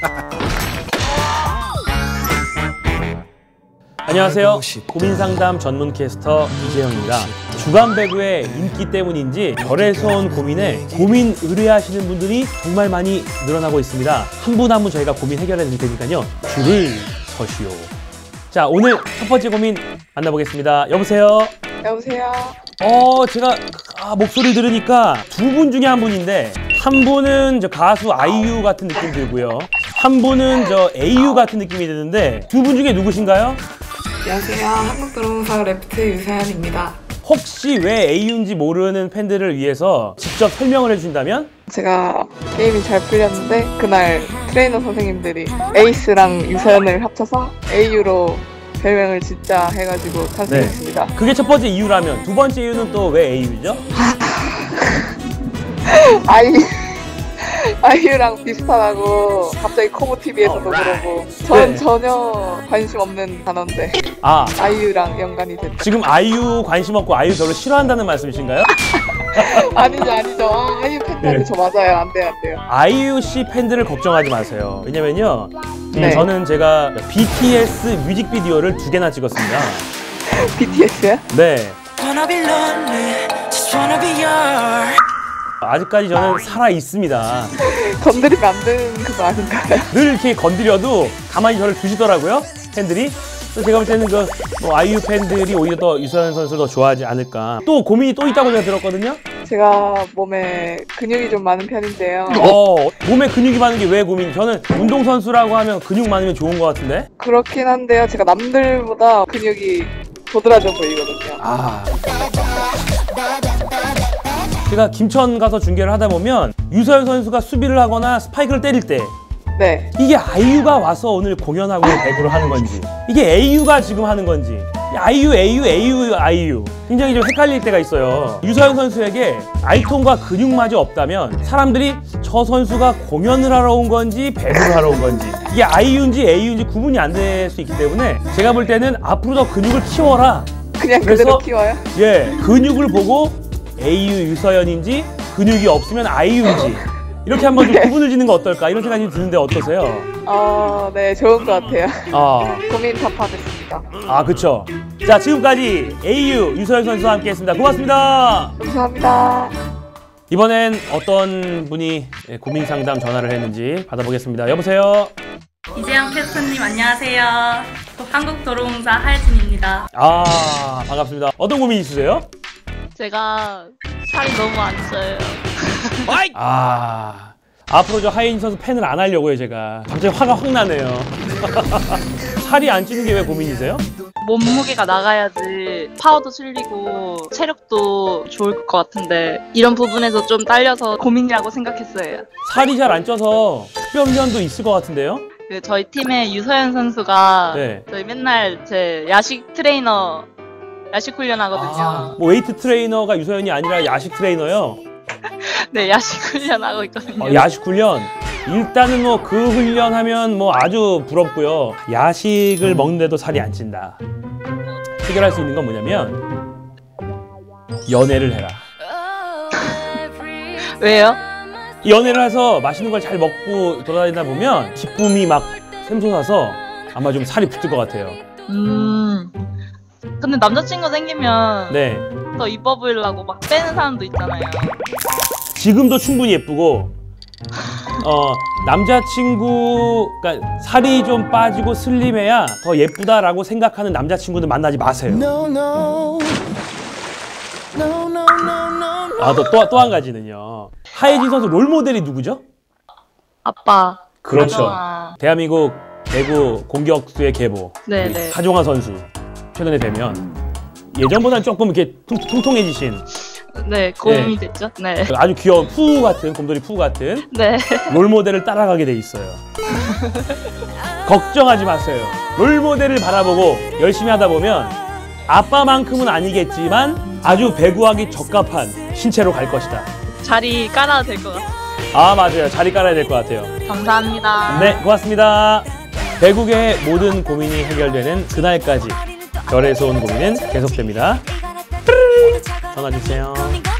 안녕하세요. 고민상담 전문 캐스터 이재영입니다. 주간 배구의 인기 때문인지 별에서 온 고민에 고민 의뢰하시는 분들이 정말 많이 늘어나고 있습니다. 한 분 한 분 저희가 고민 해결해 드릴 테니까요. 줄을 서시오. 자, 오늘 첫 번째 고민 만나보겠습니다. 여보세요? 여보세요? 제가 목소리 들으니까 두 분 중에 한 분인데, 한 분은 저 가수 아이유 같은 느낌 들고요. 한 분은 저 AU 같은 느낌이 드는데, 두 분 중에 누구신가요? 안녕하세요. 한국드로운사 레프트 유사연입니다. 혹시 왜 AU인지 모르는 팬들을 위해서 직접 설명을 해주신다면? 제가 게임이 잘 풀렸는데 그날 트레이너 선생님들이 에이스랑 유사연을 합쳐서 AU로 별명을 짓자 해가지고 탄생했습니다. 네. 그게 첫 번째 이유라면, 두 번째 이유는 또 왜 AU죠? 아이유랑 비슷하다고 갑자기 코보TV에서도 그러고 전 네. 전혀 관심 없는 단어인데 아이유랑 연관이 됐죠. 지금 아이유 관심 없고 아이유 별로 싫어한다는 말씀이신가요? 아니죠. 아이유 팬들한테 네. 저 맞아요. 안 돼요. 아이유 씨 팬들을 걱정하지 마세요. 왜냐면요, 네. 저는 제가 BTS 뮤직비디오를 2개나 찍었습니다. BTS요? 네. 아직까지 저는 살아 있습니다. 건드리면 안 되는 그거 아닌가요? 늘 이렇게 건드려도 가만히 저를 두시더라고요, 팬들이. 그래서 제가 볼 때는 아이유 팬들이 오히려 더 유소연 선수를 더 좋아하지 않을까. 또 고민이 또 있다고 제가 들었거든요. 제가 몸에 근육이 좀 많은 편인데요. 몸에 근육이 많은 게 왜 고민이? 저는 운동선수라고 하면 근육 많으면 좋은 것 같은데? 그렇긴 한데요. 제가 남들보다 근육이 도드라져 보이거든요. 제가 김천 가서 중계를 하다 보면 유소연 선수가 수비를 하거나 스파이크를 때릴 때, 네. 이게 아이유가 와서 오늘 공연하고 배구를 하는 건지, 이게 AU가 지금 하는 건지, 아이유 굉장히 좀 헷갈릴 때가 있어요. 유소연 선수에게 알통과 근육마저 없다면 사람들이 저 선수가 공연을 하러 온 건지 배구를 하러 온 건지, 이게 아이유인지 AU인지 구분이 안 될 수 있기 때문에 제가 볼 때는 앞으로 더 근육을 키워라. 그냥 그대로 키워요? 예, 근육을 보고 AU 유서연인지 근육이 없으면 아이유인지 이렇게 한번 좀 구분을 짓는 거 어떨까, 이런 생각이 드는데 어떠세요? 네, 좋은 것 같아요. 고민 답하겠습니다. 그쵸. 자, 지금까지 AU 유서연 선수와 함께 했습니다. 고맙습니다. 감사합니다. 이번엔 어떤 분이 고민 상담 전화를 했는지 받아보겠습니다. 여보세요? 이재영 캐스터님 안녕하세요. 한국도로공사 하예진입니다. 반갑습니다. 어떤 고민 있으세요? 제가 살이 너무 안 쪄요. 앞으로 저 하예진 선수 팬을 안 하려고요, 제가. 갑자기 화가 확 나네요. 살이 안 찌는 게 왜 고민이세요? 몸무게가 나가야지 파워도 실리고 체력도 좋을 것 같은데 이런 부분에서 좀 딸려서 고민이라고 생각했어요. 살이 잘 안 쪄서 흡연도 있을 것 같은데요? 저희 팀의 유서연 선수가 네. 저희 맨날 제 야식 트레이너 야식 훈련 하거든요. 웨이트 트레이너가 유서연이 아니라 야식 트레이너요? 네, 야식 훈련 하고 있거든요. 야식 훈련? 일단은 그 훈련하면 아주 부럽고요. 야식을 먹는데도 살이 안 찐다. 해결할 수 있는 건 뭐냐면 연애를 해라. 왜요? 연애를 해서 맛있는 걸 잘 먹고 돌아다니다 보면 기쁨이 막 샘솟아서 아마 좀 살이 붙을 것 같아요. 근데 남자친구 생기면 네. 더 이뻐 보이려고 막 빼는 사람도 있잖아요. 지금도 충분히 예쁘고 남자친구, 그러니까 살이 좀 빠지고 슬림해야 더 예쁘다라고 생각하는 남자친구는 만나지 마세요. 또 한 가지는요. 하예진 선수 롤모델이 누구죠? 아빠. 그렇죠. 하정아. 대한민국 배구 공격수의 계보. 네네. 하정아 선수. 최근에 뵈면 예전보다는 조금 이렇게 통통해지신. 네, 고민이 됐죠. 네. 아주 귀여운 푸우 같은, 곰돌이 푸우 같은 네. 롤모델을 따라가게 돼 있어요. 걱정하지 마세요. 롤모델을 바라보고 열심히 하다 보면 아빠만큼은 아니겠지만 아주 배구하기 적합한 신체로 갈 것이다. 자리 깔아도 될 것 같아요. 맞아요. 자리 깔아야 될 것 같아요. 감사합니다. 네, 고맙습니다. 배구계의 모든 고민이 해결되는 그날까지 별에서 온 고민은 계속됩니다. 전화 주세요.